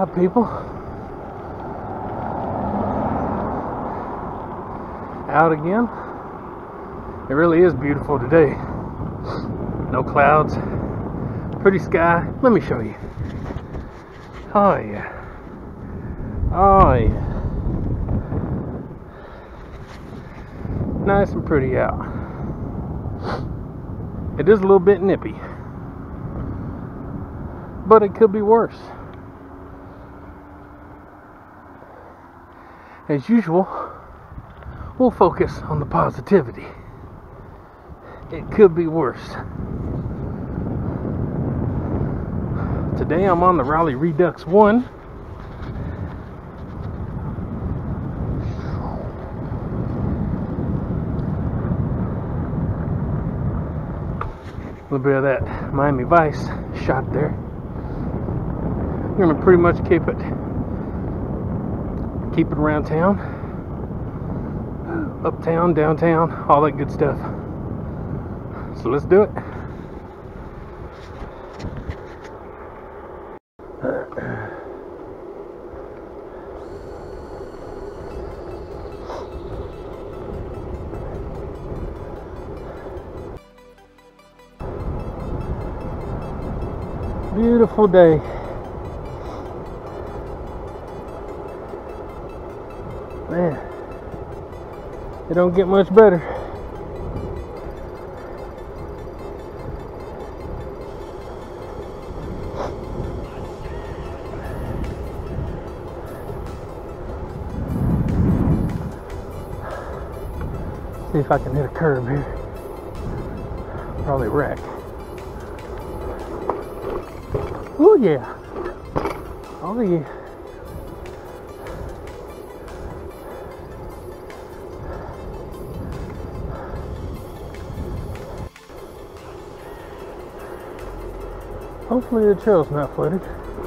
up, people? Out again. It really is beautiful today. No clouds, pretty sky. Let me show you. Oh yeah. Oh yeah. Nice and pretty out. It is a little bit nippy, but it could be worse. As usual, we'll focus on the positivity. It could be worse. Today I'm on the Raleigh Redux 1. A little bit of that Miami Vice shot there. We're gonna pretty much keep it around town, uptown, downtown, all that good stuff. So let's do it. Beautiful day. Man, it don't get much better. See if I can hit a curb here. Probably wreck. Oh yeah. Oh yeah. Hopefully the trail's not flooded.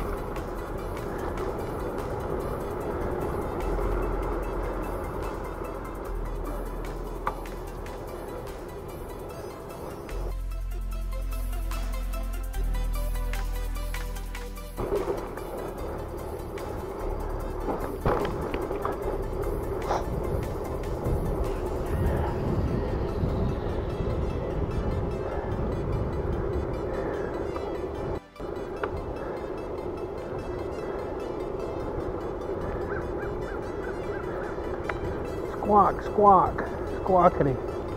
Squawk, squawk, squawkity.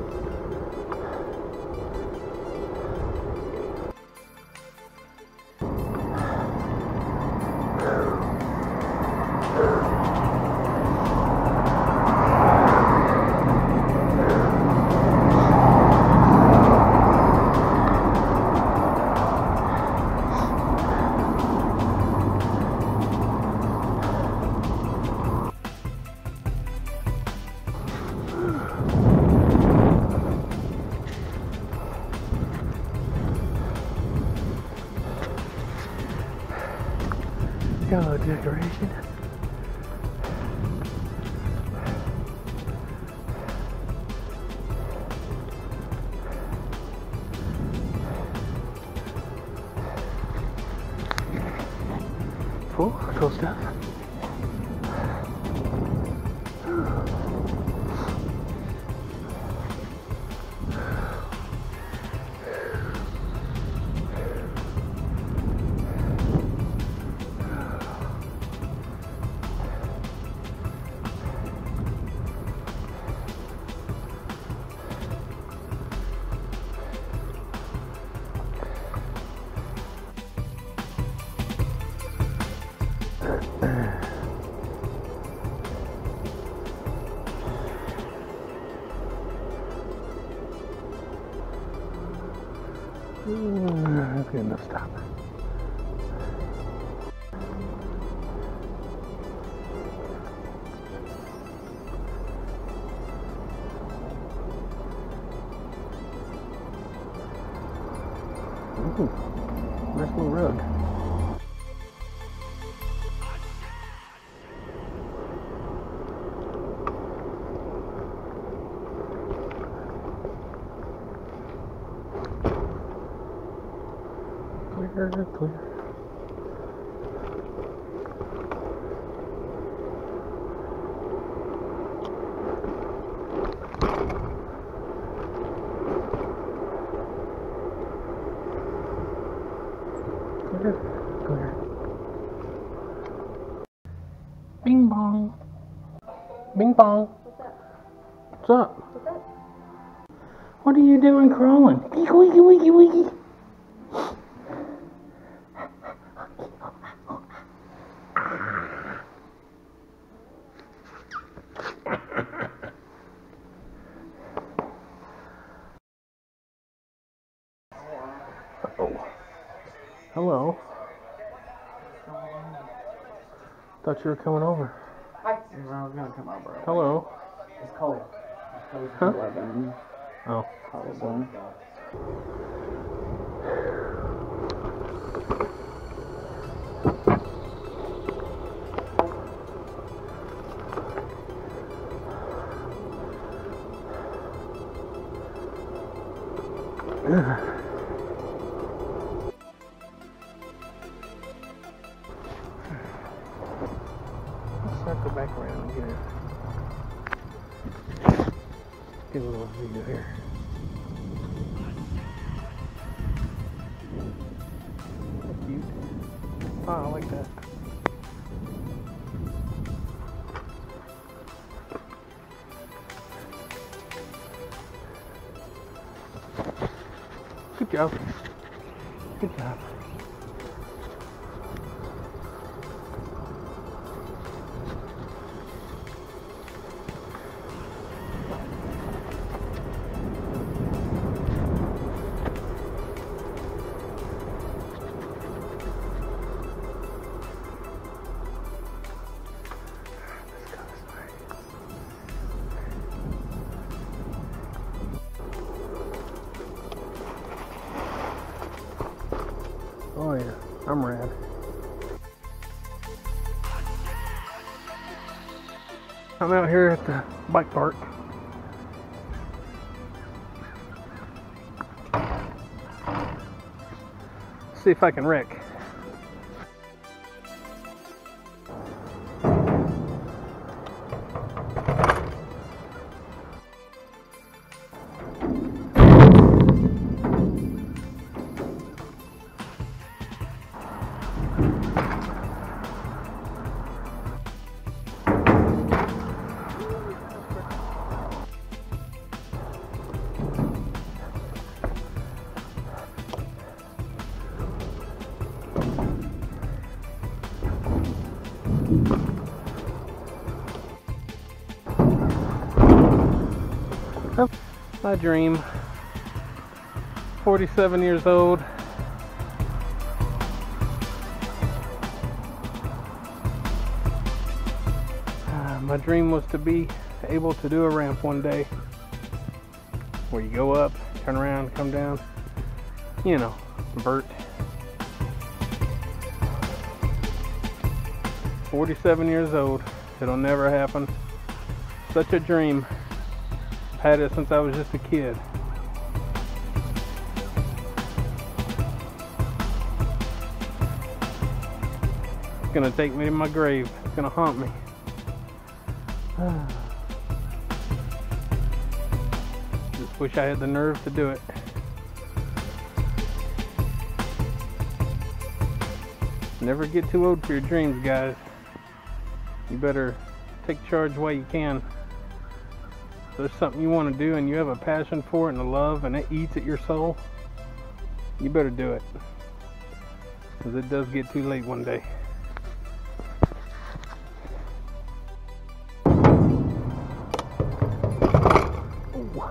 Got a little decoration. Cool stuff. That's good enough stop. Ooh, nice little rug. Clear. Bing bong. What's up? What's up? What's up? What are you doing crawling? Wiggy, wiggy, wiggy, wiggy. Uh-oh. Hello. Thought you were coming over. Hi. I was gonna come over. Hello. It's cold. It's Huh? 11. Oh. Probably. Let's circle back around and get a little view here. That's cute. Oh, I like that. Good job. Good job. Oh yeah, I'm rad. I'm out here at the bike park. See if I can wreck. My dream. 47 years old. My dream was to be able to do a ramp one day where you go up, turn around, come down, you know, vert. 47 years old. It'll never happen. Such a dream. I've had it since I was just a kid. It's gonna take me to my grave. It's gonna haunt me. Just wish I had the nerve to do it. Never get too old for your dreams, guys. You better take charge while you can. If there's something you want to do and you have a passion for it and a love and it eats at your soul, you better do it. Because it does get too late one day. Ooh.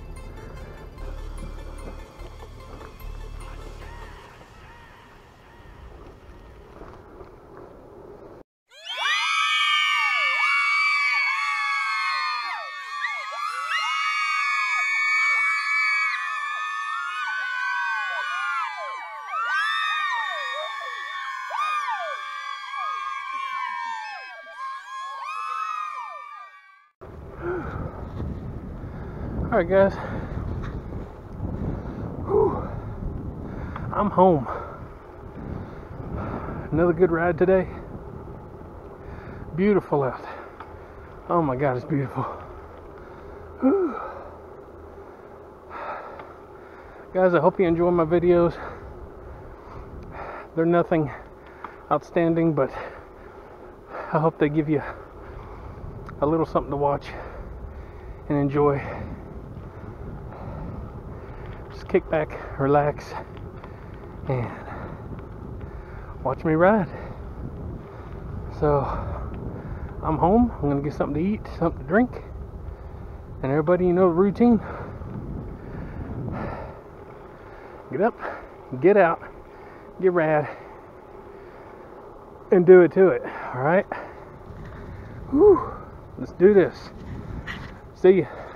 Alright guys, whew. I'm home. Another good ride today. Beautiful out. Oh my god, it's beautiful. Whew. Guys, I hope you enjoy my videos. They're nothing outstanding, but I hope they give you a little something to watch and enjoy. Just kick back, relax, and watch me ride. So I'm home. I'm gonna get something to eat, something to drink, and everybody, you know the routine. Get up, get out, get rad, and do it to it. All right. Whew. Let's do this. See ya.